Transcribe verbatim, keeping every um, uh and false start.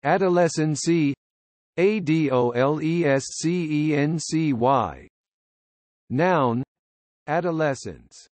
Adolescency, A D O L E S C E N C Y. Noun, adolescence.